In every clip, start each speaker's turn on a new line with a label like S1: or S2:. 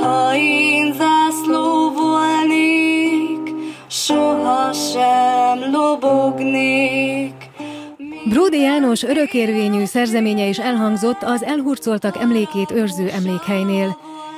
S1: ha én zászló volnék, sohasem lobognék.
S2: Bródy János örökérvényű szerzeménye is elhangzott az elhurcoltak emlékét őrző emlékhelynél.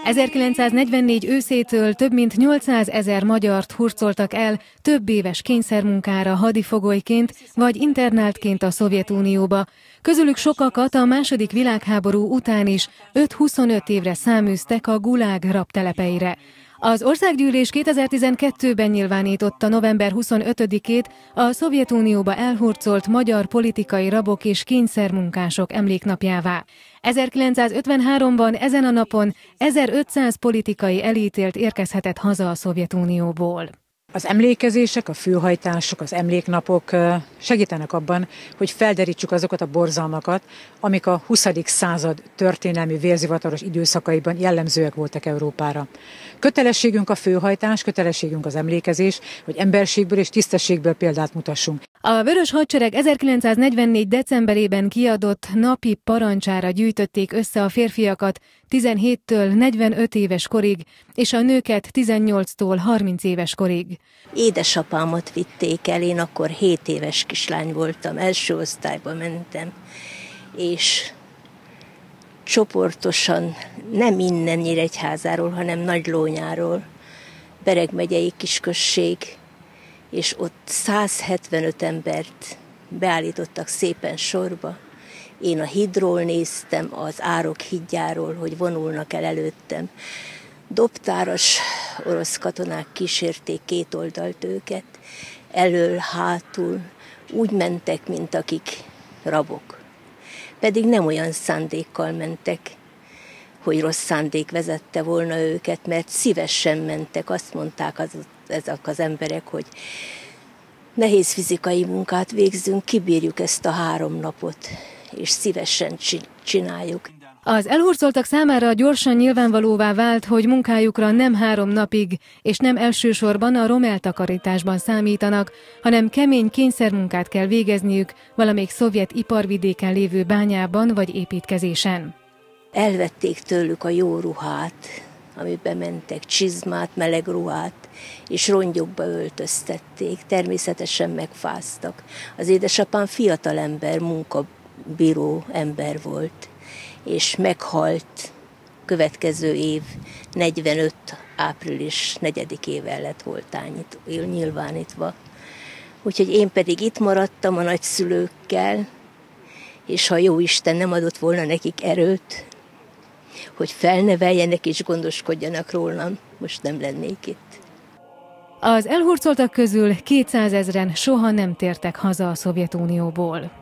S2: 1944 őszétől több mint 800 000 magyart hurcoltak el több éves kényszermunkára hadifogolyként vagy internáltként a Szovjetunióba. Közülük sokakat a II. Világháború után is 5-25 évre száműztek a Gulág rabtelepeire. Az Országgyűlés 2012-ben nyilvánította november 25-ét a Szovjetunióba elhurcolt magyar politikai rabok és kényszermunkások emléknapjává. 1953-ban ezen a napon 1500 politikai elítélt érkezhetett haza a Szovjetunióból.
S3: Az emlékezések, a főhajtások, az emléknapok segítenek abban, hogy felderítsük azokat a borzalmakat, amik a 20. század történelmi vérzivataros időszakaiban jellemzőek voltak Európára. Kötelességünk a főhajtás, kötelességünk az emlékezés, hogy emberségből és tisztességből példát mutassunk.
S2: A Vörös Hadsereg 1944. decemberében kiadott napi parancsára gyűjtötték össze a férfiakat 17-től 45 éves korig, és a nőket 18-tól 30 éves korig.
S4: Édesapámat vitték el, én akkor 7 éves kislány voltam, első osztályba mentem, és csoportosan, nem innen Nyíregyházáról, hanem Nagylónyáról, Bereg megyei kisközség, és ott 175 embert beállítottak szépen sorba. Én a hídról néztem, az Árok hídjáról, hogy vonulnak el előttem. Dobtáras orosz katonák kísérték két oldalt őket, elől, hátul, úgy mentek, mint akik rabok. Pedig nem olyan szándékkal mentek, hogy rossz szándék vezette volna őket, mert szívesen mentek. Azt mondták ezek az emberek, hogy nehéz fizikai munkát végzünk, kibírjuk ezt a 3 napot, és szívesen csináljuk.
S2: Az elhurcoltak számára gyorsan nyilvánvalóvá vált, hogy munkájukra nem 3 napig, és nem elsősorban a romeltakarításban számítanak, hanem kemény kényszermunkát kell végezniük valamelyik szovjet iparvidéken lévő bányában vagy építkezésen.
S4: Elvették tőlük a jó ruhát, amiben mentek, csizmát, meleg ruhát, és rongyokba öltöztették, természetesen megfáztak. Az édesapám fiatalember, munkabíró ember volt, és meghalt következő év 45. április 4-ével lett nyilvánítva. Úgyhogy én pedig itt maradtam a nagyszülőkkel, és ha Jóisten nem adott volna nekik erőt, hogy felneveljenek és gondoskodjanak rólam, most nem lennék itt.
S2: Az elhurcoltak közül 200 000-en soha nem tértek haza a Szovjetunióból.